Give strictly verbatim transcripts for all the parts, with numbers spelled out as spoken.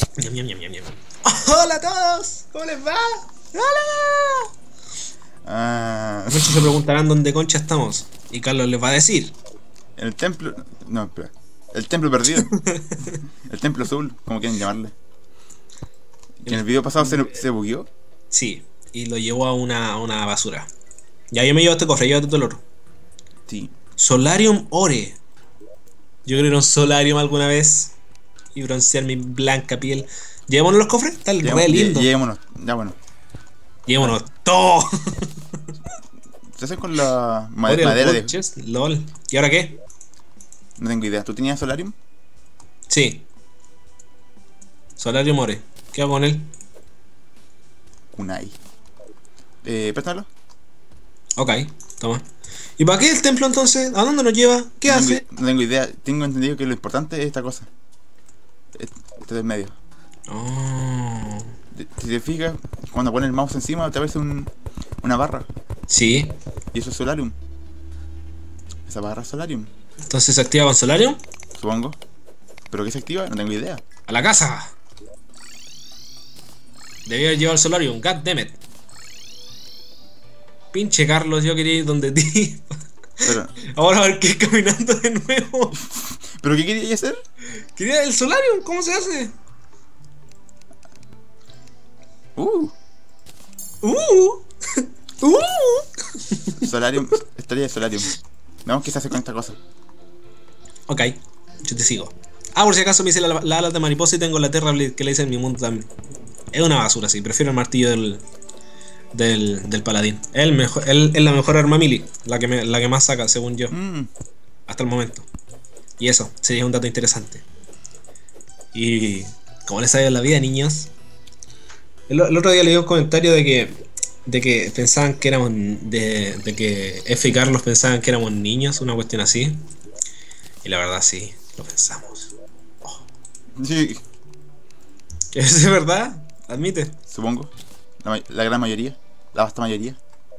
Ñam, ñam, ñam, ñam, ñam. ¡Hola a todos! ¿Cómo les va? ¡Hola! Ah, Muchos se preguntarán dónde concha estamos. Y Carlos les va a decir. el templo... No, espera. El templo perdido. El templo azul, como quieren llamarle. Que en el video pasado se, se bugueó. Sí, y lo llevó a una, a una basura. Ya yo me llevo este cofre, llévate todo el otro. Sí. Solarium Ore. Yo creo que era un solarium alguna vez. Y broncear mi blanca piel. ¿Llevémonos los cofres? Está el re lindo. Lle- Llevémonos. Ya bueno. Llevémonos todo. Se hace con la ma- Ore, madera el de... gold chest, LOL. ¿Y ahora qué? No tengo idea. ¿Tú tenías solarium? Sí. Solarium Ore. ¿Qué hago con él? Kunai. Eh, préstamelo. Ok, toma. ¿Y para qué el templo entonces? ¿A dónde nos lleva? ¿Qué no hace? Tengo, no tengo idea. Tengo entendido que lo importante es esta cosa. Este del medio. Oh. Si te fijas, cuando pones el mouse encima te aparece un, una barra. Sí. Y eso es solarium. Esa barra es solarium, Entonces se activa con Solarium. supongo. ¿Pero qué se activa? No tengo idea. ¡A la casa! Debía haber llevado el Solarium, god damn it. Pinche Carlos, yo quería ir donde ti. Pero, Ahora a ver qué caminando de nuevo. ¿pero qué quería hacer? Quería el Solarium, ¿cómo se hace? Uh, Uh. Uh. solarium. Estaría de solarium. Veamos qué se hace con esta cosa. Ok, yo te sigo. Ah, por si acaso me hice la, la ala de mariposa y tengo la Terra Blade que le hice en mi mundo también. Es una basura, sí. Prefiero el martillo del del, del paladín. Es el mejor, el, es la mejor arma melee, la que me, la que más saca, según yo, Mm, hasta el momento. Y eso sería un dato interesante. Y como les ha ido en la vida, niños. El, el otro día leí un comentario de que de que pensaban que éramos de, de que F y Carlos pensaban que éramos niños, una cuestión así. Y la verdad sí, lo pensamos. sí, ¿Es verdad? Admite. supongo. La, ma- la gran mayoría. La vasta mayoría.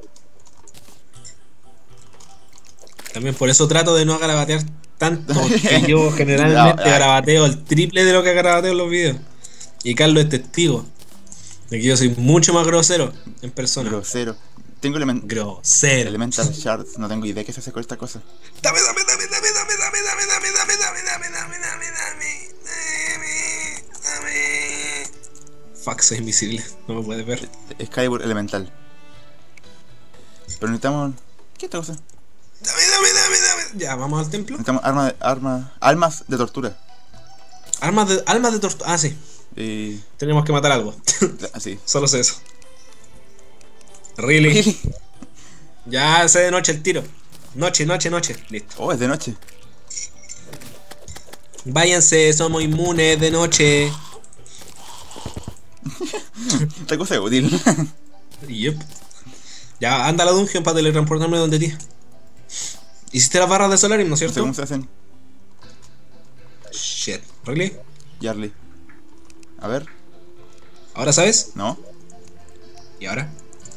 También por eso trato de no garabatear tanto, que yo generalmente No, ah. garabateo el triple de lo que garabateo en los videos. Y Carlos es testigo de que yo soy mucho más grosero en persona. Grosero. Tengo element Grosero. Elemental Shards. No tengo idea qué se hace con esta cosa. Dame, dame, dame, dame, dame, dame, dame, dame, dame, dame, dame, dame, dame, dame, dame, dame. Fuck, soy invisible, no me puedes ver. Excalibur Elemental. Pero necesitamos... ¿Qué otra cosa? Dame, dame, dame, dame. Ya, vamos al templo. Necesitamos arma de, arma, almas de tortura. Armas de, almas de tortura. Ah, sí. Y... Tenemos que matar algo. Así. Solo sé eso. Really. Ya sé de noche el tiro. Noche, noche, noche. Listo. Oh, es de noche. Váyanse, somos inmunes de noche. Esta cosa es útil. Yep. Ya, anda a la dungeon para teletransportarme donde ti. Hiciste las barras de Solarium, ¿no es No sé cierto? cómo se hacen. Shit. Really? Yarly. A ver. ¿Ahora sabes? No. ¿Y ahora?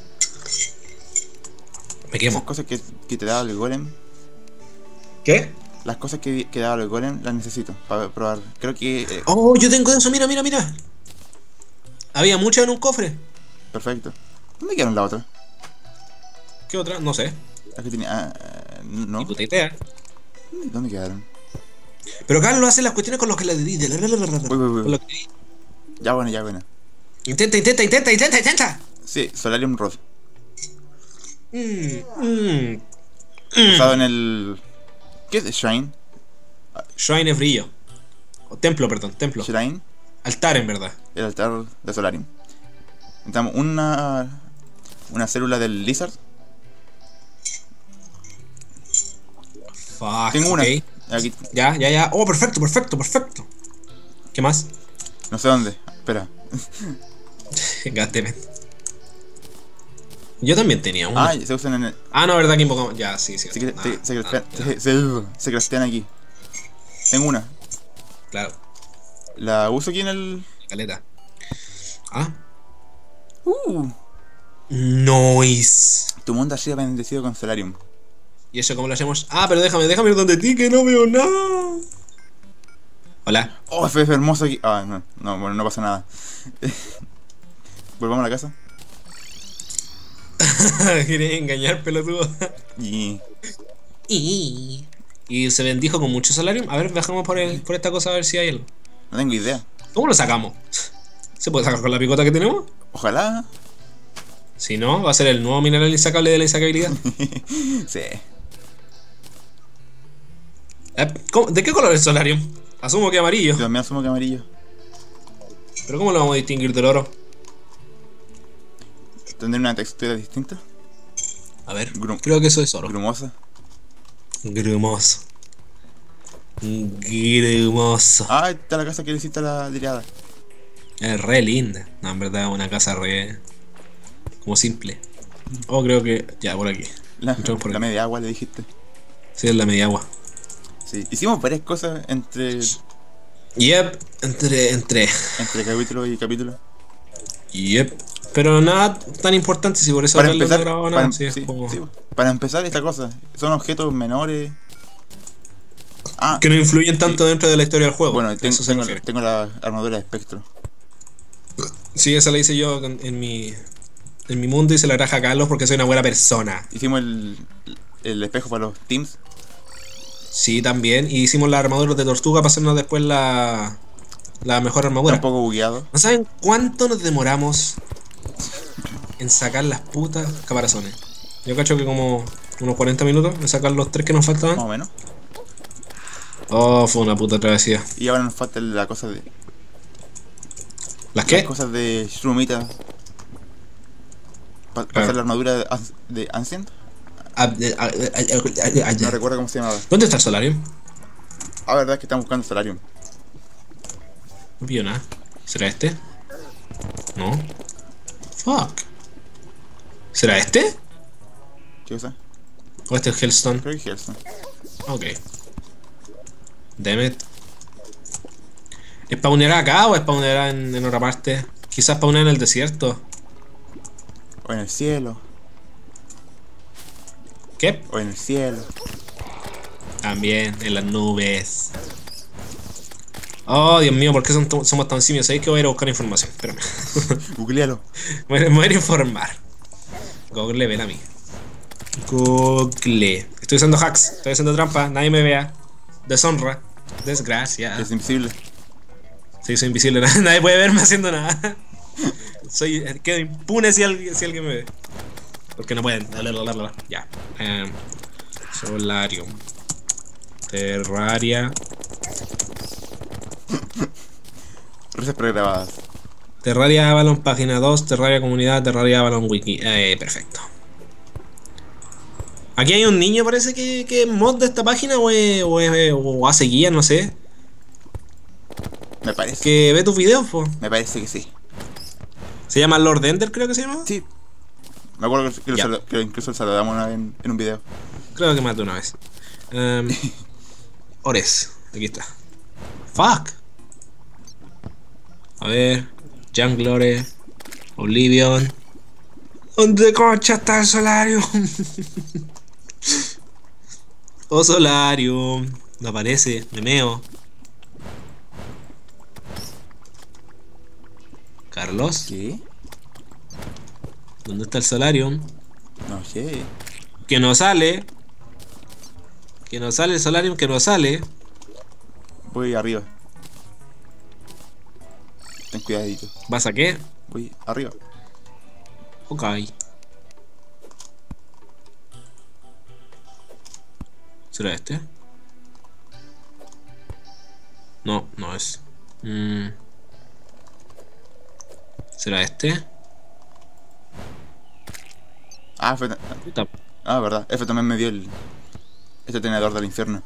Me Esas quemo. cosas que, que te daba el golem. ¿Qué? Las cosas que, que daba el golem las necesito para probar. Creo que... eh, Oh, yo tengo eso, mira, mira, mira. Había mucho en un cofre. perfecto. ¿Dónde quedaron la otra? ¿Qué otra? No sé. La que tenía... ah, ah, no. Ni puta idea. ¿Dónde quedaron? Pero Carlos hace las cuestiones con los que le di. Voy, voy, voy. Con lo que- Ya bueno, ya bueno. Intenta, intenta, intenta, intenta, intenta. Sí, Solarium Rod. Mm, mm. Usado en el... ¿Qué es Shrine? Shrine es brillo. O templo, perdón, templo. Shrine. Altar, en verdad. El altar de Solarium. Necesitamos una... Una célula del Lizard. Fuck. Tengo una. ok. Aquí. Ya, ya, ya. Oh, perfecto, perfecto, perfecto. ¿Qué más? No sé dónde. Espera. Goddammit. Yo también tenía una. Ah, se usan en el... Ah, no, ¿verdad que invocamos? Ya, sí, sí. Se, cre- Ah, se, se, ah, craftean- ya, se, se, se craftean aquí. Tengo una. claro, La uso aquí en el... caleta. Ah. Uh, Noise. tu mundo ha sido bendecido con Solarium. ¿Y eso cómo lo hacemos? Ah, pero déjame, déjame ir donde ti, que no veo nada. Hola. Oh, F F hermoso aquí. Ah, no, no, bueno, no pasa nada. Volvamos a la casa. Quería engañar, pelotudo. Y. Y... y se bendijo con mucho solarium. A ver, bajamos por, el, por esta cosa a ver si hay algo. No tengo idea. ¿Cómo lo sacamos? ¿Se puede sacar con la picota que tenemos? Ojalá. Si no, va a ser el nuevo mineral insacable de la insacabilidad. Sí. Eh, ¿cómo- ¿De qué color es el solarium? Asumo que amarillo. Yo también asumo que amarillo. Pero ¿cómo lo vamos a distinguir del oro? ¿Tendrá una textura distinta? A ver, Grum- creo que eso es oro. Grumosa. Grumoso. Grumoso. Ah, está la casa que le hiciste a la tirada. Es re linda. No, en verdad es una casa re... como simple. Oh, creo que... ya, por aquí. La, Entramos por la aquí. media agua le dijiste. Sí, es la media agua. Sí. Hicimos varias cosas entre, Yep, entre... entre... entre capítulo y capítulo. Yep. Pero nada tan importante, si por eso Para acá no empezar, he grabado para, nada. em- Sí, es sí, como... sí, para empezar esta cosa, son objetos menores. Ah, que no influyen tanto sí. dentro de la historia del juego. Bueno, A ten- eso se tengo, refiere. tengo la armadura de espectro. Sí, esa la hice yo en, en mi... en mi mundo y se la traje a Carlos porque soy una buena persona. Hicimos el, el espejo para los teams. Sí, también. Y hicimos la armadura de tortuga para hacernos después la... la mejor Está armadura. un poco bugueado. ¿No saben cuánto nos demoramos en sacar las putas caparazones? Yo cacho que como unos cuarenta minutos en sacar los tres que nos Más faltaban. o menos. Oh, fue una puta travesía. Y ahora nos falta la cosa de. ¿Las Las qué? cosas de Shrumita. Para Claro. hacer la armadura de, Ans- de Ancient. Ah, eh, ah, eh, ah, eh, ah, No ah. recuerdo cómo se llamaba. ¿Dónde está el solarium? Ah, verdad es que estamos buscando Solarium. No pillo nada. ¿Será este? No. Fuck. ¿Será este? ¿Qué cosa? ¿O este es Hellstone? Creo que Hellstone. Ok. Damn it. ¿Spawneará acá o spawneará en, en otra parte? Quizás spawneará en el desierto. O en el cielo. ¿Qué? O en el cielo. También, en las nubes. Oh, Dios mío, ¿por qué son to- somos tan simios? ¿Sabéis que voy a ir a buscar información? Espérame. Googlealo. Me voy a- me voy a ir a informar. Google, ven a mí. Google. Estoy usando hacks, estoy haciendo trampa, nadie me vea. Deshonra. Desgracia. Es invisible. Sí, soy invisible, nadie puede verme haciendo nada. Soy, quedo impune si alguien, si alguien me ve. Porque no pueden. Ya. Em, Solarium. Terraria. Risas pregrabadas. Terraria Avalon página dos, Terraria comunidad, Terraria Avalon wiki. Eh, perfecto. Aquí hay un niño, parece que, que es mod de esta página o, es- o, es- o hace guía, no sé. Me parece. Que ve tus videos, po. Me parece que sí. Se llama Lord Ender, creo que se llama. Sí. Me acuerdo que, que lo Ya. salu- que incluso lo saludamos una vez en, en un video. Creo que más de una vez. Um, Ores, aquí está. Fuck. A ver. Junglore. Oblivion. ¿Dónde concha está el Solarium? Oh, Solarium. No aparece, me meo. Carlos, ¿Qué? ¿dónde está el Solarium? No sé. Que no sale. Que no sale el Solarium, que no sale. Voy arriba. Ten cuidadito. ¿Vas a qué? Voy arriba. Ok. ¿Será este? No, no es. Mm. ¿Será este? Ah, fue. Puta. Ah, verdad. F también me dio el. Este tenedor del infierno.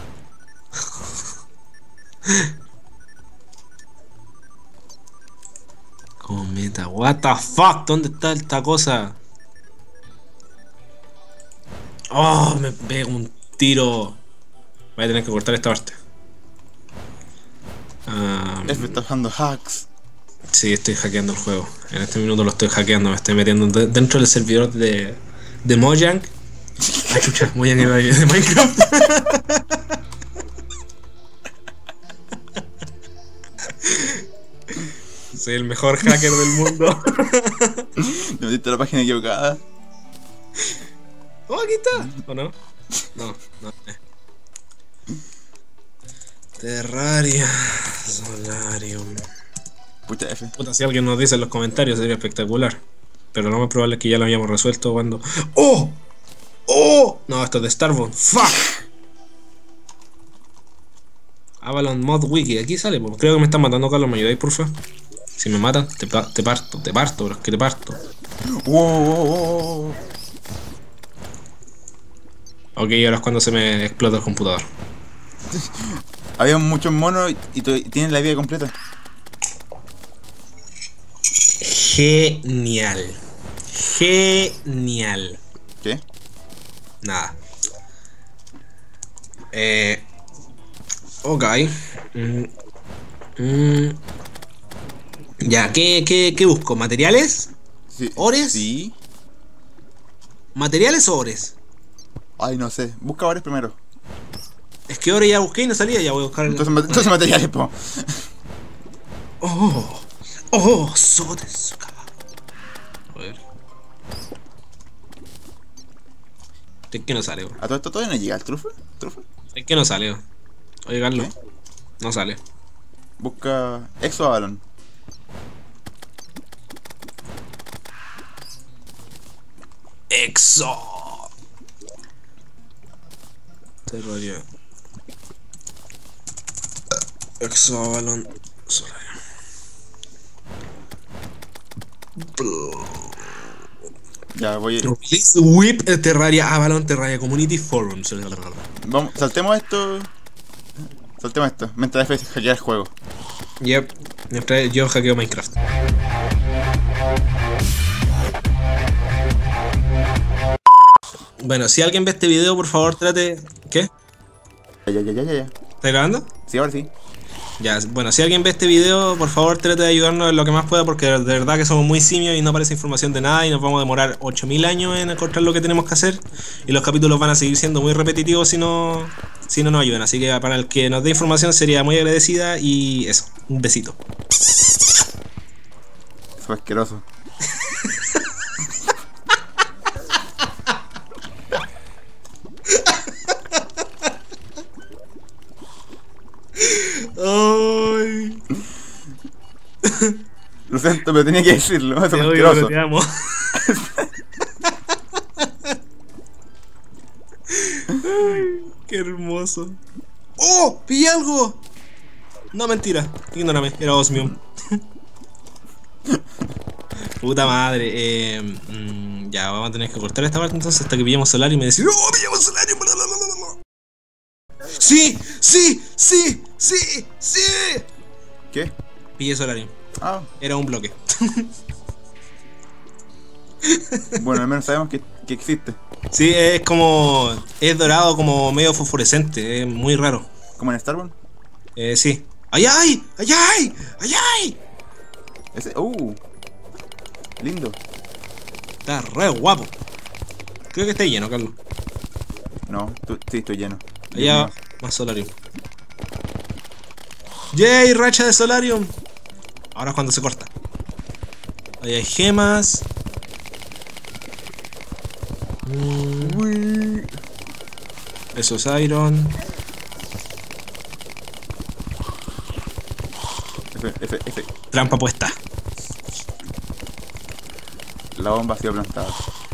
Cometa, what the fuck, ¿dónde está esta cosa? Oh, me pego un tiro. Voy a tener que cortar esta parte. Ah, F está usando hacks. sí, estoy hackeando el juego. En este minuto lo estoy hackeando. Me estoy metiendo de- dentro del servidor de, de Mojang. Ay, chucha, Mojang era de Minecraft. Soy el mejor hacker del mundo. Me metiste a la página equivocada. Oh, aquí está. ¿O no? No, no. eh. Terraria. Solarium. Pucha F. Puta, si alguien nos dice en los comentarios sería espectacular. Pero lo más probable es que ya lo habíamos resuelto cuando... ¡Oh! ¡Oh! No, esto es de Starbound. ¡Fuck! Avalon Mod Wiki. Aquí sale, pues. Creo que me están matando, Carlos. ¿Me ayudáis, porfa? Si me matan, te, pa te parto. Te parto, bro. Es que te parto. Wow, wow, wow. Ok, ahora es cuando se me explota el computador. Había muchos monos y, y tienen la vida completa. Genial. Genial. ¿Qué? Nada. Eh... Ok. Mm, mm. Ya, ¿qué, qué, ¿qué busco? ¿Materiales? Sí. ¿Ores? Sí. ¿Materiales o ores? Ay, no sé. Busca ores primero. Es que ores ya busqué y no salía, ya voy a buscar... Entonces, entonces materiales, po. Oh, oh, sodes. A ver. Es que no sale, bro. ¿A todo esto todavía no llega el trufe? ¿Trufe? Es que no sale, bro. Oye, Carlos. ¿Qué? No sale. Busca Exo Avalon. Exo. Terraria. Exo Avalon Solarium. Ya, voy. Release Whip Terraria Avalon Terraria Community Forums. Vamos, saltemos esto. Saltemos esto. Mientras F hackea el juego. Yep. Mientras yo hackeo Minecraft. Bueno, si alguien ve este video, por favor trate... ¿Qué? Ya, ya, ya, ya, ya. ¿Estás grabando? Sí, ahora sí. Ya, bueno, si alguien ve este video, por favor trate de ayudarnos en lo que más pueda, porque de verdad que somos muy simios y no aparece información de nada y nos vamos a demorar ocho mil años en encontrar lo que tenemos que hacer y los capítulos van a seguir siendo muy repetitivos si no, si no nos ayudan. Así que para el que nos dé información sería muy agradecida y eso, un besito. Fue asqueroso. Ay. Lo siento, pero tenía que decirlo. Eso Te fue odio, asqueroso. pero te amo. Ay, qué hermoso. ¡Oh! ¡Pillé algo! No, mentira. Ignórame, era Osmium. Puta madre. Eh, mm, ya, vamos a tener que cortar esta parte entonces hasta que pillemos Solarium y me decir ¡oh, pillamos Solarium! Bla, bla, bla, bla, bla. ¡Sí! ¡Sí! ¡Sí! ¡Sí! ¡Sí! ¿Qué? Pillé Solarium. Ah, Era un bloque. bueno, al menos sabemos que, que existe. Sí, es como... es dorado como medio fosforescente. Es muy raro. ¿Como en Starbound? Eh, sí. ¡Ay, ay! ¡Ay, ay! ¡Ay, ay! Ese, uh, lindo. Está re guapo. Creo que está lleno, Carlos. No, tú, sí, estoy lleno. Allá más Solarium. ¡Yay! Racha de Solarium. Ahora es cuando se corta. Ahí hay gemas. Mm. Eso es Iron. F, F, F. Trampa puesta. La bomba ha sido plantada.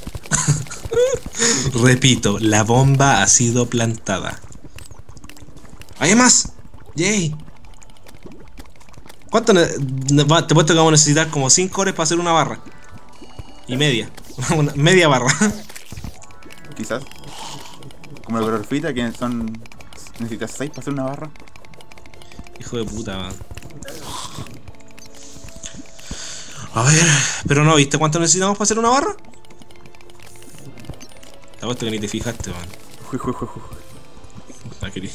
Repito, la bomba ha sido plantada. ¡Hay más! ¡Yay! ¿Cuánto ne ne te puesto que vamos a necesitar? Como cinco horas para hacer una barra. Y media. Una media barra. Quizás. Como la coreografía que son... necesitas seis para hacer una barra. Hijo de puta, man. A ver, pero no, ¿viste cuánto necesitamos para hacer una barra? Te apuesto que ni te fijaste, man. Uy, uy, uy, uy. La quería.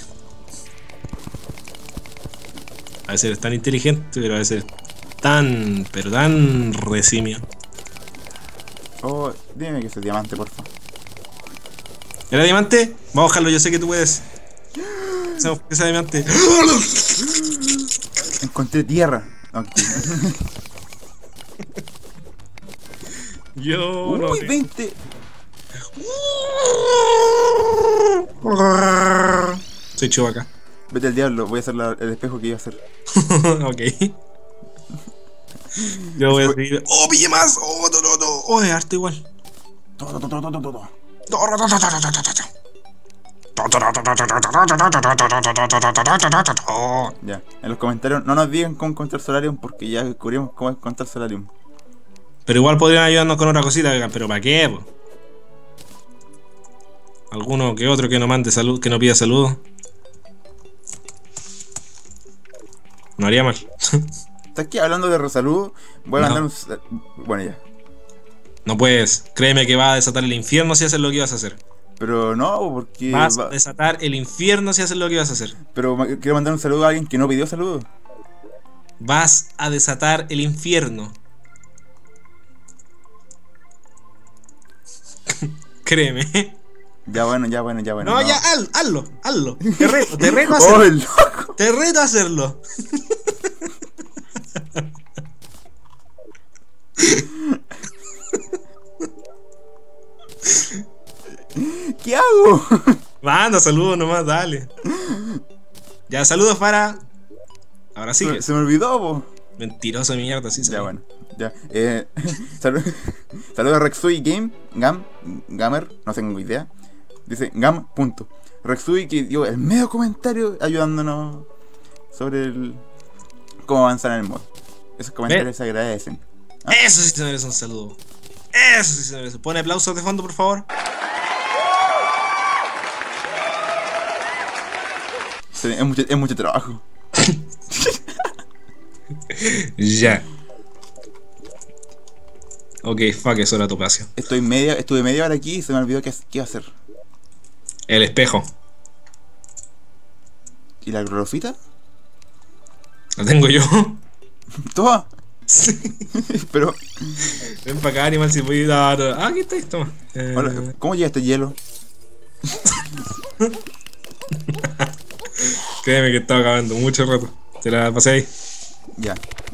A veces eres tan inteligente, pero a veces tan, pero tan resimio. Oh, dime que ese es diamante, porfa. ¿Era diamante? Vamos a bajarlo, yo sé que tú puedes. Hacemos que sea diamante. Encontré tierra. Ok. Yo no. Uy, te- veinte. Soy Chewbacca. Vete al diablo, voy a hacer la- el espejo que iba a hacer. Ok. Yo Ese voy a fue- seguir. ¡Oh, pille más! ¡Oh, no, no, no! ¡Oh, es arte igual! Todo, todo, todo, todo, todo. Ya, en los comentarios no nos digan cómo encontrar Solarium porque ya descubrimos cómo encontrar Solarium. Pero igual podrían ayudarnos con otra cosita, oigan, pero ¿para qué? Po? Alguno que otro que no mande salud, que no pida saludos. No haría mal. ¿Estás aquí hablando de resalud? Voy a No. mandar un... sal- Bueno, ya. No puedes. Créeme que va a desatar el infierno si haces lo que ibas a hacer. Pero no, porque... Vas va- a desatar el infierno si haces lo que ibas a hacer. Pero ma- quiero mandar un saludo a alguien que no pidió saludos. Vas a desatar el infierno. Créeme. Ya bueno, ya bueno, ya bueno. No, ya, haz- hazlo, hazlo. Te reto, te reto a ¡Oh, hacerlo. el loco! Te reto a hacerlo. ¿Qué hago? Manda saludos nomás, dale. Ya, saludos para. Ahora sí Se, que. se me olvidó, po. Mentiroso de mierda, sí, Ya bueno, ya. Eh, saludos saludo a Rexui Game, Gam, Gamer, no tengo idea. Dice Gam, punto. Rexui que dio el medio comentario ayudándonos sobre el cómo avanzar en el mod. Esos comentarios se agradecen. Eso sí se merece un saludo. Eso sí se merece. Pone aplausos de fondo, por favor. Sí, Es mucho, es mucho trabajo. Ya. Ok, fuck, eso era Topacio. Estoy media, estuve media hora aquí y se me olvidó qué, qué iba a hacer. El espejo. ¿Y la clorofita? La tengo yo. Toma. Pero, Ven para acá, animal, si voy a dar. Ah, aquí está, toma. Eh, hola, ¿cómo llega este hielo? Créeme que estaba acabando mucho rato. Te la pasé ahí. Ya.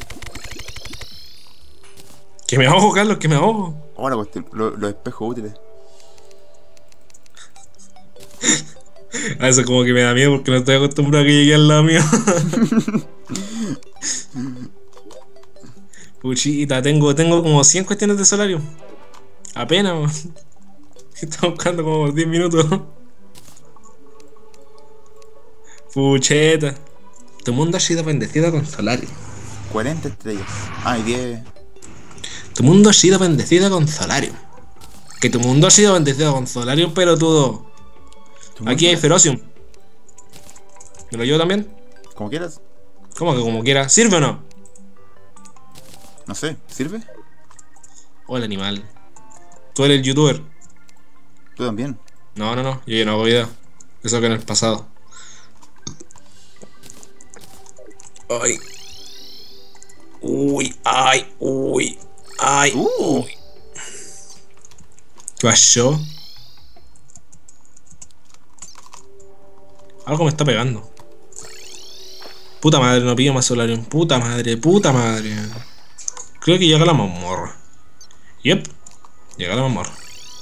Que me ahogo, Carlos, que me ahogo. Ahora, pues, te- lo- los espejos útiles. A eso como que me da miedo porque no estoy acostumbrado a que llegue al lado mío. Puchita, tengo, tengo como cien cuestiones de solario. Apenas, man. Estoy buscando como diez minutos. Pucheta. Tu mundo ha sido bendecido con solario. cuarenta estrellas. Ah, y diez. Tu mundo ha sido bendecido con solario. Que tu mundo ha sido bendecido con solario, pero todo. ¿Tu Aquí hay mundo? Ferocium. ¿Me lo llevo también? Como quieras. ¿Cómo que como quiera? ¿Sirve o no? No sé, ¿sirve? Hola, animal. Tú eres el youtuber. Tú también. No, no, no. Yo ya no hago video. Eso que en el pasado. Ay. Uy, ay, uy, ay, Uh. uy. ¿Qué pasó? Algo me está pegando. Puta madre, no pillo más solarium. Puta madre, puta madre. Creo que llega la mazmorra. Yep, llega la mazmorra.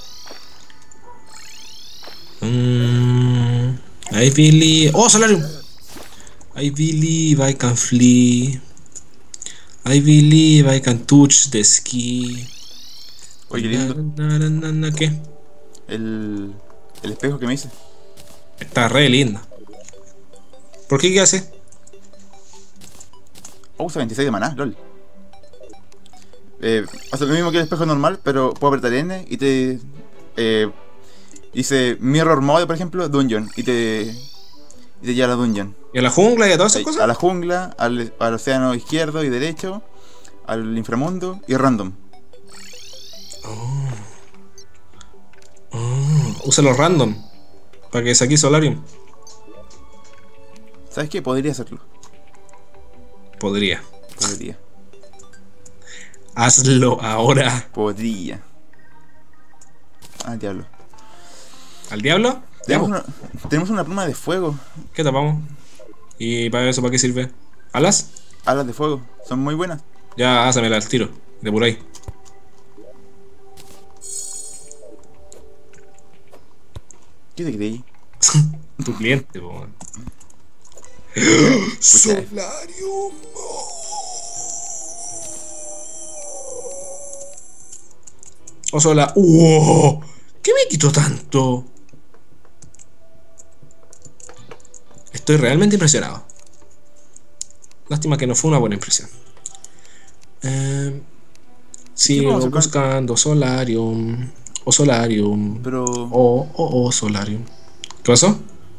Mm, I believe. Oh, solarium. I believe I can flee. I believe I can touch the ski. Oye, qué lindo. Na, na, na, na, ¿qué? El, el espejo que me hice. Está re linda. ¿Por qué? ¿Qué hace? Oh, usa veintiséis de maná, lol. Eh, hace lo mismo que el espejo normal, pero puedo apretar N y te... Eh, dice Mirror Mode, por ejemplo, Dungeon. Y te... Y te lleva a la dungeon. ¿Y a la jungla y a todas esas Ahí, cosas? a la jungla, al, al océano izquierdo y derecho, al inframundo y random. Oh, usa los random. Para que saque solarium. ¿Sabes qué? Podría hacerlo. Podría. Podría. Hazlo ahora. Podría. Ah, diablo. ¿Al diablo? Tenemos Ya, una, tenemos una pluma de fuego. ¿qué tapamos? ¿Y para eso para qué sirve? ¿Alas? alas de fuego. Son muy buenas. Ya, hácemela al tiro. De por ahí. ¿Qué te creí? Tu cliente, po, man. Solarium. O sola. ¡Wow! ¿Qué me quitó tanto? Estoy realmente impresionado. Lástima que no fue una buena impresión. Eh, sigo buscando Solarium. O Solarium. Pero... O, o, o Solarium. ¿Qué pasó?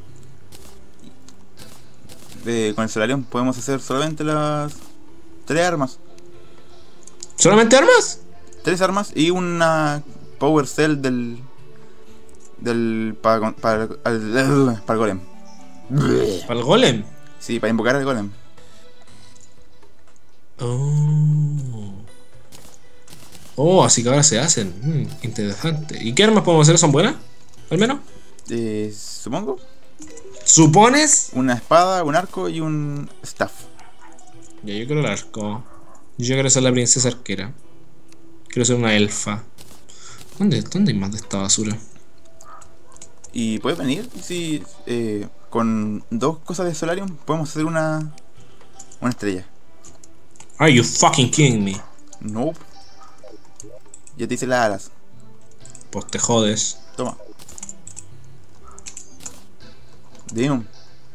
Eh, con el Solarium podemos hacer solamente las... Tres armas. ¿Solamente armas? Tres armas y una Power Cell del... Del... Para, para, para el golem. ¿Para el golem? Sí, para invocar al golem. Oh. Oh, así que ahora se hacen. Mm, interesante. ¿Y qué armas podemos hacer? ¿Son buenas? ¿Al menos? Eh, supongo. ¿Supones? Una espada, un arco y un staff. Ya, yo quiero el arco. Yo quiero ser la princesa arquera. Quiero ser una elfa. ¿Dónde, dónde hay más de esta basura? Y puedes venir si eh, con dos cosas de Solarium podemos hacer una una estrella. Are you fucking kidding me? Nope. Ya te hice las alas. Pues te jodes. Toma. Damn.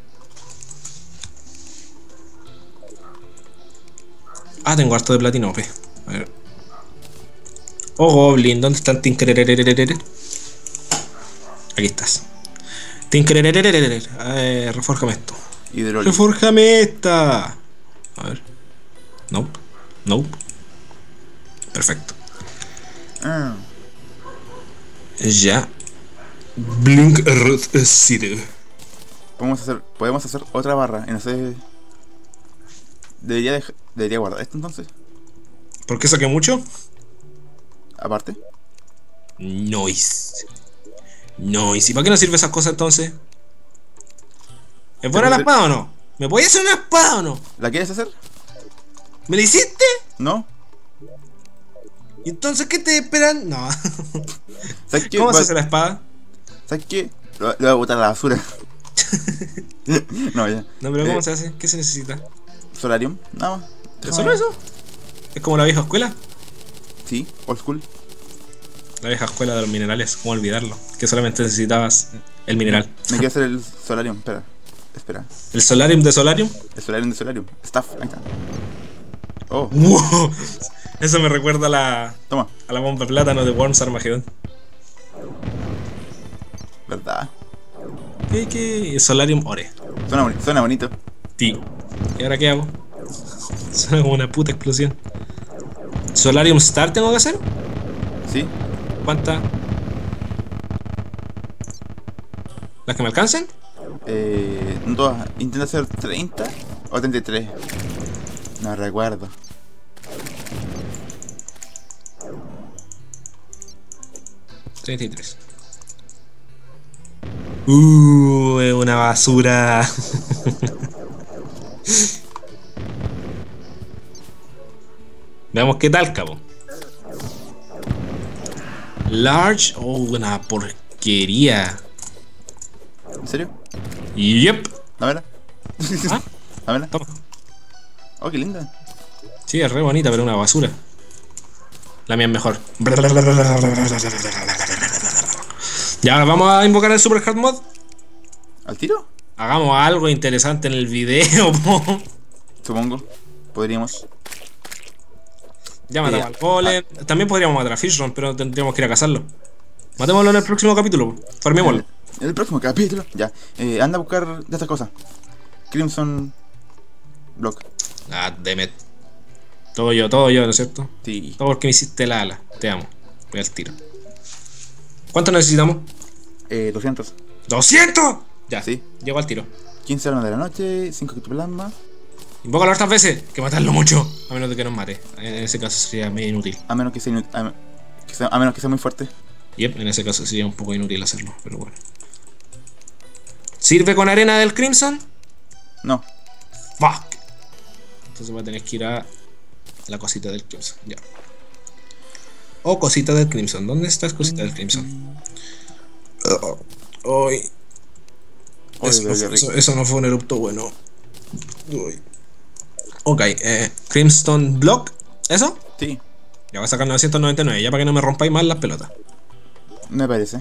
Ah, tengo harto de platino, ve. A ver. Oh, Goblin, ¿dónde están Tinkerererererere? Aquí estás. Tinkerererererere. Eh, refórjame esto. Hidrólico. Refórjame esta. A ver. Nope. Nope. Perfecto. Ah. Ya. Blink Red City. Podemos hacer, podemos hacer otra barra. Y no sé. Debería, dej- debería guardar esto entonces. ¿Por qué saqué mucho? Aparte. Noise. Noise. ¿Y para qué nos sirve esas cosas entonces? ¿Es buena la espada o no? ¿Me podías hacer una espada o no? ¿La quieres hacer? ¿Me la hiciste? ¿No? ¿Y entonces qué te esperan? No. ¿Sabes qué? ¿Cómo se Va- hace la espada? ¿Sabes qué? Lo, lo voy a botar a la basura. No, ya. No, pero ¿cómo Eh, se hace? ¿Qué se necesita? Solarium, nada más. ¿Es Déjame- solo eso? ¿Es como la vieja escuela? Sí, old school. La vieja escuela de los minerales, ¿cómo olvidarlo? Que solamente necesitabas el mineral. Me quiero hacer el Solarium, espera. Espera. ¿El Solarium de Solarium? El Solarium de Solarium. Staff, ahí está. Oh, ¡Wow! Eso me recuerda a la, toma. a la bomba de plátano de Worms Armageddon. ¿Verdad? ¿Qué, qué? Solarium Ore. Suena, boni- suena bonito. Tío. ¿Y ahora qué hago? Suena como una puta explosión. ¿Solarium Star tengo que hacer? ¿Sí? ¿Cuántas? ¿Las que me alcancen? Eh, no todas. Intenta hacer treinta o treinta y tres. No recuerdo. treinta y tres. Uh, es una basura. Veamos qué tal, cabo. Large. Oh, una porquería. ¿En serio? Yep. Dámela. Ah, Dámela. toma. Oh, qué linda. Sí, es re bonita, pero una basura. La mía es mejor. Ya, vamos a invocar el Super Hard Mod. ¿Al tiro? Hagamos algo interesante en el video, po. Supongo. Podríamos. Ya matamos Eh, al golem. También podríamos matar a Fishron, pero tendríamos que ir a cazarlo. Matémoslo en el próximo capítulo. Farmémoslo. En el próximo capítulo. Ya. Eh, anda a buscar de estas cosas. Crimson Block. Ah, damn it. Todo yo, todo yo, ¿no es cierto? Sí. Todo porque me hiciste la ala. Te amo. Voy al tiro. ¿Cuánto necesitamos? Eh, doscientos. ¡doscientos! Ya, Sí. llego al tiro. quince armas de la noche. cinco criptoplasma. Invócalo hartas veces. Que matarlo mucho. A menos de que nos mate. En ese caso sería medio inútil. A menos que sea, inut- a, que sea- a menos que sea muy fuerte. Yep, en ese caso sería un poco inútil hacerlo, pero bueno. ¿Sirve con arena del Crimson? No. Fuck. Entonces voy a tener que ir a la cosita del Crimson. Ya. O cosita del Crimson. ¿Dónde estás, cosita del Crimson? Uh, Uy. Eso, no fue- eso, eso no fue un erupto bueno. Uy. Ok, eh, Crimson Block. ¿Eso? Sí, Ya voy a sacar novecientos noventa y nueve, ya para que no me rompáis más las pelotas. me parece.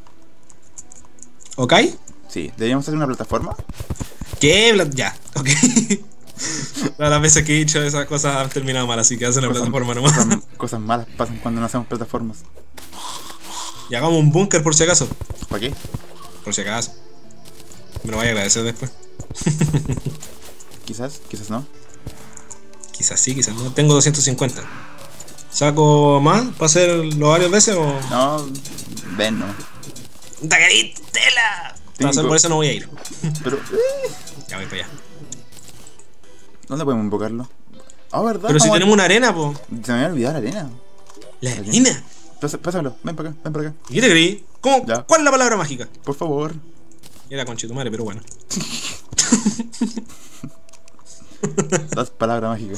¿Ok? Sí, deberíamos hacer una plataforma. ¿Qué? Bla- Ya, ok. Todas las veces que he dicho esas cosas han terminado mal, así que hacen la Cosas- plataforma nomás. Cosas, cosas malas pasan cuando no hacemos plataformas. Y hagamos un búnker por si acaso. ¿Para qué? Por si acaso. Me lo voy a agradecer después. Quizás, quizás no. Quizás sí, quizás no. Tengo doscientos cincuenta. ¿Saco más para hacerlo varias veces o...? No, ven, no. ¡Tacaritela! Entonces Tengo- por eso no voy a ir. Pero, eh, Ya voy para allá. ¿dónde podemos invocarlo? Ah, ¿verdad? Pero si Vamos a- tenemos una arena, po. Se me había olvidado la arena. La arena. Pasa- Pásamelo, ven para acá, ven para acá. ¿Y qué te creí? ¿Cómo? Ya. ¿Cuál es la palabra mágica? Por favor. Era conchetumare, pero bueno. Das palabra mágica.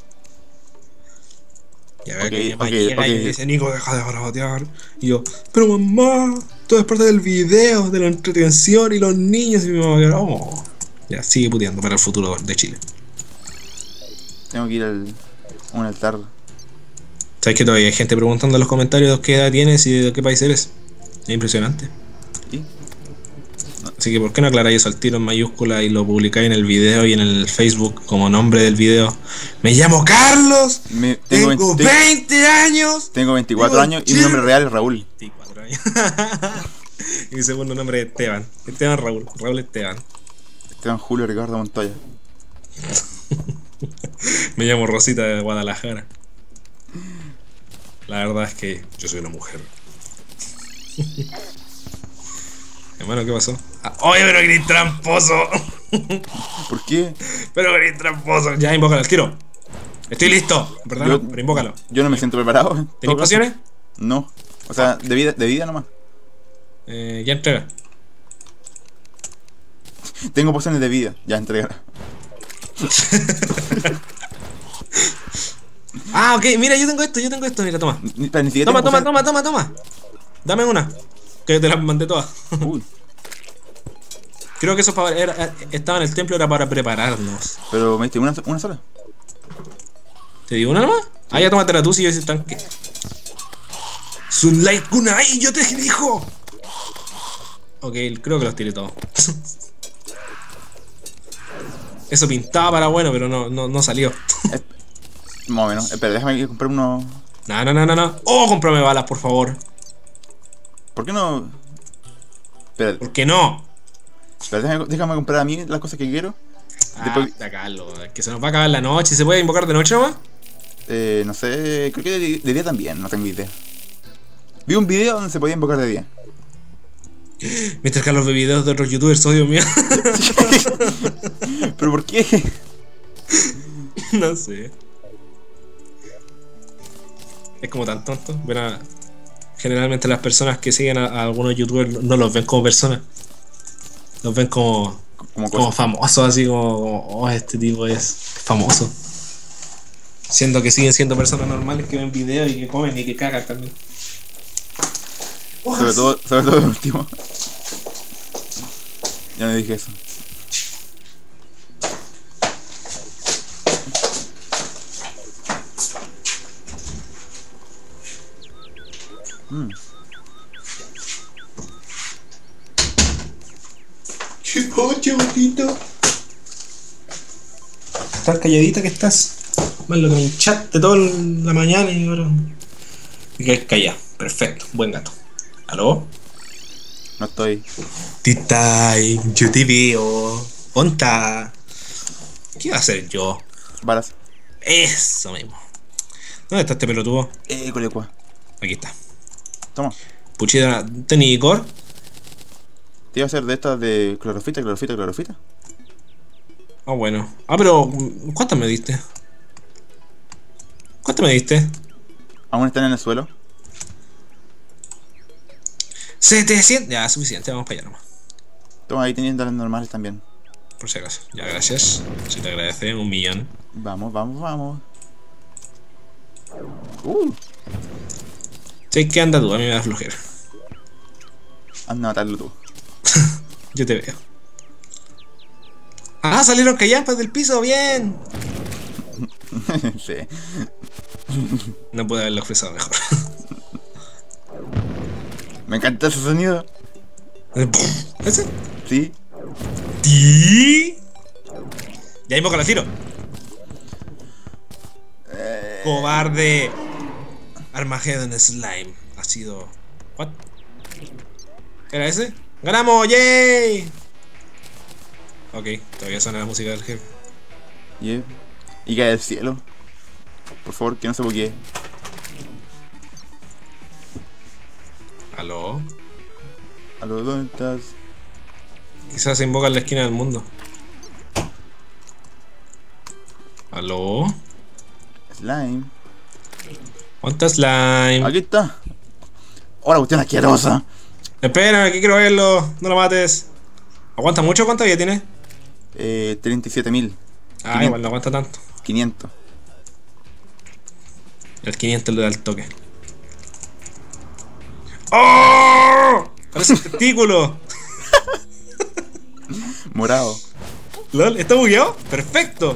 Ya veo Ok, que mi mamá ok, llega y ok. me dice, Nico, deja de garabatear. Y yo, pero mamá, todo es parte del video, de la entretención y los niños. Y mi mamá, oh. Ya, sigue puteando para el futuro de Chile. Tengo que ir al a un altar. ¿Sabes que todavía hay gente preguntando en los comentarios qué edad tienes y de qué país eres? Es impresionante. ¿Y? Así que, ¿por qué no aclaráis eso al tiro en mayúscula y lo publicáis en el video y en el Facebook como nombre del video? Me llamo Carlos, Me- tengo, tengo, veinte, veinte años. tengo veinticuatro Tengo años y mi nombre real es Raúl. veinticuatro años. Y mi segundo nombre es Esteban. Esteban Raúl. Raúl Esteban. Esteban Julio Ricardo Montoya. Me llamo Rosita de Guadalajara. La verdad es que yo soy una mujer. Hermano, ¿qué pasó? Ah, oye, pero gris tramposo. ¿Por qué? Pero gris tramposo. Ya, invócalo al tiro. Estoy listo. En verdad, Yo- no, pero invócalo. Yo no me siento preparado. en ¿Tenés todo caso. pociones? No. O sea, de vida, de vida nomás. Eh, ya entrega. Tengo pociones de vida. Ya, entregar. Ah, ok, mira, yo tengo esto, yo tengo esto, mira, toma. Ni, pero ni siquiera Toma, tengo toma, pociones- toma, toma, toma. Dame una. Que te las mandé todas. Uy, Creo que eso para- era- estaba en el templo, era para prepararnos. pero me diste una, una sola. ¿Te digo una nomás? Ah, ya tómatela tú si yo soy tanque. Sunlight Kunai, yo te dijo. Ok, creo que los tiré todos. Eso pintaba para bueno, pero no, no, no salió. Más o menos. Espera, déjame comprar uno. No, no, no, no, no. Oh, cómprame balas, por favor. ¿Por qué no? Espera, ¿Por qué no? espera, déjame, déjame comprar a mí las cosas que quiero. Ah, Después- está Carlos, es que se nos va a acabar la noche. ¿Se puede invocar de noche nomás? Eh, no sé, creo que de, de día también, no tengo idea. Vi un video donde se podía invocar de día. Mientras Carlos ve videos de otros youtubers, oh Dios mío. ¿Pero por qué? No sé. Es como tan tonto. Ver a- Generalmente las personas que siguen a, a algunos youtubers no los ven como personas. Los ven como, Como como cosa. famosos, así como, oh, este tipo es famoso. Siendo que siguen siendo personas normales que ven videos y que comen y que cagan también. Sobre todo, sobre todo el último. Ya me dije eso. Mm. ¿Qué poche, bonito? Estás calladita que estás. Más lo que me hinchaste toda la mañana y ahora. Y que callado. Perfecto, buen gato. ¿Aló? No estoy. Titay, yo te veo. Ponta. ¿Qué va a hacer yo? Balas. Eso mismo. ¿Dónde está este pelotudo? Eh, colecua. Aquí está. Toma. Puchita, ¿tení core? Te iba a hacer de estas de clorofita, clorofita, clorofita. Ah, bueno. Ah, pero ¿cuántas me diste? ¿Cuántas me diste? Aún están en el suelo. setecientos. Ya, suficiente, vamos para allá nomás. Toma, ahí teniendo las normales también. Por si acaso. Ya, gracias. Si te agradece un millón. Vamos, vamos, vamos. Uh, Sí, que anda tú, a mí me da flojera. anda a matarlo tú. Yo te veo. ¡Ah! Salieron callampas del piso, bien. Sí. No pude haberlo expresado mejor. Me encanta ese sonido. ¿Ese? Sí. ¿Ti? Ya mismo que la tiro. Eh, Cobarde. Armageddon Slime. Ha sido. ¿What? ¿Era ese? ¡Ganamos! ¡Yay! Ok, todavía suena la música del jefe. yeah. Y cae del cielo. Por favor, que no se buguee. ¿Aló? Aló, ¿dónde estás? Quizás se invoca en la esquina del mundo. ¿Aló? Slime. ¿Cuánto slime? Aquí está. Hola, cuestión asquerosa. Espera, que quiero verlo. No lo mates. ¿Aguanta mucho? ¿Cuánta vida tiene? Eh, treinta y siete mil. Ah, igual no aguanta tanto. quinientos. El quinientos le da el toque. ¡Oh! Parece un testículo. Morado. ¿Lol? ¿Está bugueado? ¡Perfecto!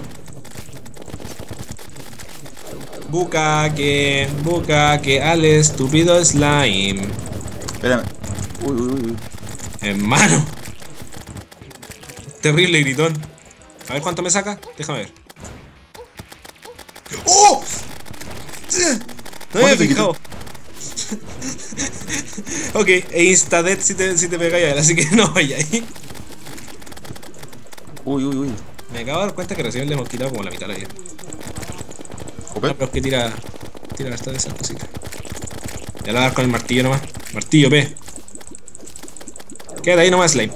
Bucaque, bucaque al estúpido slime. Espérame. Uy, uy, uy, uy. Hermano. Terrible gritón. A ver cuánto me saca. Déjame ver. ¡Oh! No me había fijado. Ok, e instadead si te, si te pegáis a él, así que no vaya ahí. Uy, uy, uy. Me acabo de dar cuenta que recién le hemos quitado como la mitad de la vida. Jope. No, pero es que tira. Tira hasta de esas cositas. Ya lo voy a dar con el martillo nomás. Martillo, P. Quédate ahí nomás, slime.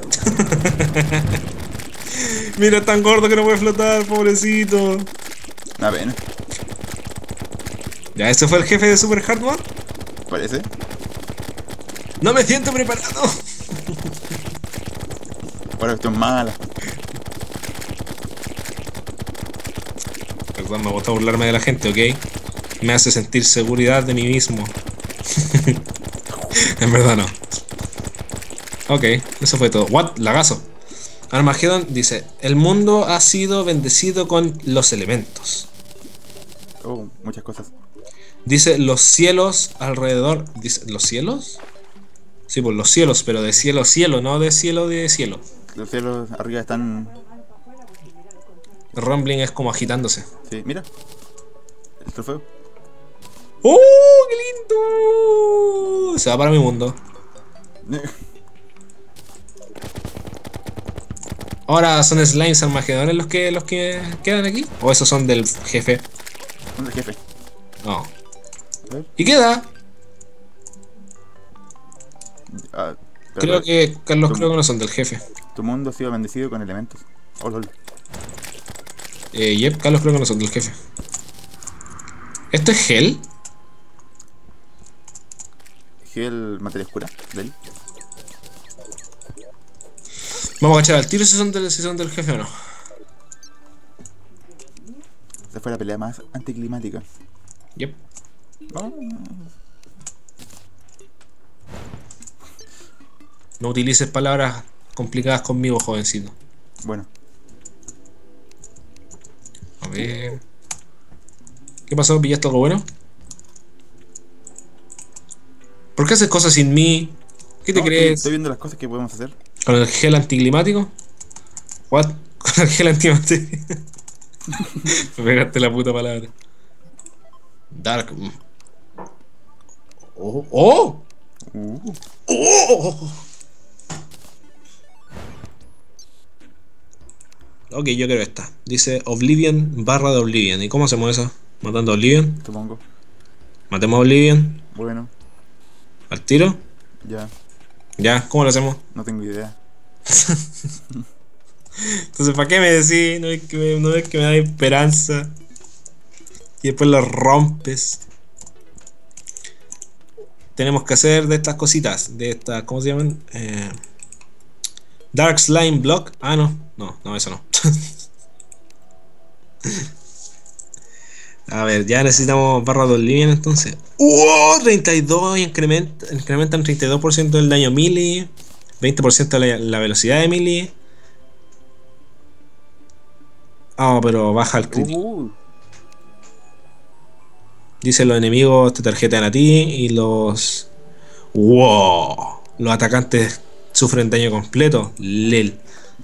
Mira, es tan gordo que no puede flotar, pobrecito. Una pena. Ya, ¿este fue el jefe de Super Hardware? Parece. No me siento preparado. Ahora cuestión mala. Perdón, me gusta burlarme de la gente, ¿ok? Me hace sentir seguridad de mí mismo. En verdad no. Ok, eso fue todo. What? Lagazo. Armageddon dice: el mundo ha sido bendecido con los elementos. Oh, muchas cosas. Dice: los cielos alrededor. Dice: ¿los cielos? Sí, pues los cielos, pero de cielo a cielo, no de cielo de cielo. Los cielos arriba están. El rumbling es como agitándose. Sí, mira. El trofeo. ¡Oh, qué lindo! Se va para mi mundo. Ahora, ¿son slimes armagedones los que los que quedan aquí? ¿O esos son del jefe? ¿Dónde el jefe? No. A ver. ¿Y queda? Ah, Creo pero- que, Carlos, tu- creo que no son del jefe. Tu mundo ha sido bendecido con elementos. Oh, lol. Eh, yep, Carlos, creo que no son del jefe. ¿Esto es Hell? Gel, materia oscura. De él. Vamos a echar al tiro si son del, si son del jefe o no. Esa fue la pelea más anticlimática. Yep. Oh, No utilices palabras complicadas conmigo, jovencito. bueno. A ver. ¿Qué pasó? ¿Pillaste algo bueno? ¿Por qué haces cosas sin mí? ¿Qué te No, estoy, crees? estoy viendo las cosas que podemos hacer. ¿Con el gel anticlimático? ¿What? ¿Con el gel anticlimático? Me pegaste la puta palabra. Dark. ¡Oh! ¡Oh! Uh, ¡Oh! Ok, yo quiero esta. Dice Oblivion barra de Oblivion. ¿Y cómo hacemos eso? ¿Matando a Oblivion? supongo. ¿Matemos a Oblivion? Bueno, ¿Al tiro? ya. Ya, ¿cómo lo hacemos? No tengo idea. Entonces, ¿para qué me decís? ¿No ves que me, no ves que me da esperanza? Y después lo rompes. Tenemos que hacer de estas cositas. De estas, ¿cómo se llaman? Eh, Dark Slime Block. Ah, no. No, no, eso no. A ver, ya necesitamos barra de Oblivion entonces. ¡Wow! treinta y dos incrementa, incrementan treinta y dos por ciento del daño melee, veinte por ciento la, la velocidad de melee. Ah, oh, pero baja el crítico. Uh, Dice los enemigos te tarjetan a ti y los... ¡Wow! Los atacantes sufren daño completo. Lel.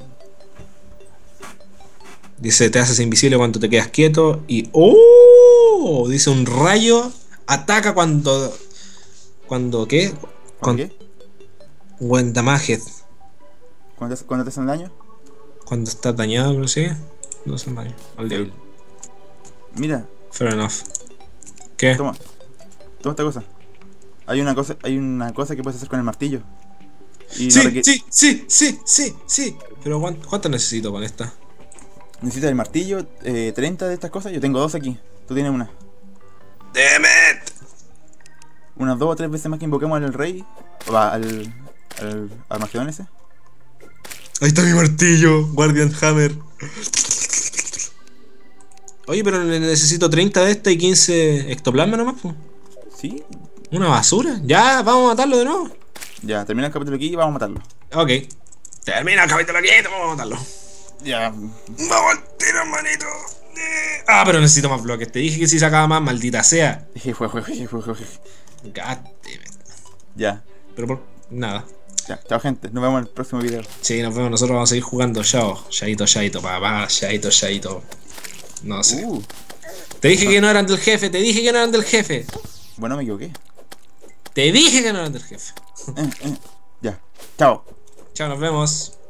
Dice te haces invisible cuando te quedas quieto y... ¡Oh! Dice un rayo ataca cuando... ¿Cuando qué? ¿Cuándo qué? When damaged. ¿Cuándo te, cuándo te hacen daño? Cuando estás dañado, pero sí. No hacen daño. Al diablo. Mira, Fair enough. ¿Qué? toma. Toma esta cosa. Hay una cosa, hay una cosa que puedes hacer con el martillo. Y Sí, no requiere- sí, sí, sí, sí, sí. Pero ¿cuánto, cuánto necesito con esta? Necesitas el martillo, eh, treinta de estas cosas. Yo tengo dos aquí. Tú tienes una. Damn it. Unas dos o tres veces más que invoquemos al rey. O a- al. al Armagedón ese. Ahí está mi martillo, Guardian Hammer. Oye, pero necesito treinta de esta y quince ectoplasma nomás, po. Sí. Una basura. Ya, vamos a matarlo de nuevo. Ya, termina el capítulo aquí y vamos a matarlo. Ok. Termina el capítulo aquí, vamos a matarlo. Ya. Vamos al tiro, manito. Eh. Ah, pero necesito más bloques. Te dije que si sacaba más, maldita sea. God damn it. Ya. Pero por nada. Ya. Chao, gente. Nos vemos en el próximo video. Sí, nos vemos. Nosotros vamos a seguir jugando. Chao. Chaito, chaito, papá. Chaito, chaito. No sé. Uh. Te dije que no eran del jefe. Te dije que no eran del jefe. Bueno, me equivoqué. Te dije que no eran del jefe. Eh, eh. Ya. Chao. Chao, nos vemos.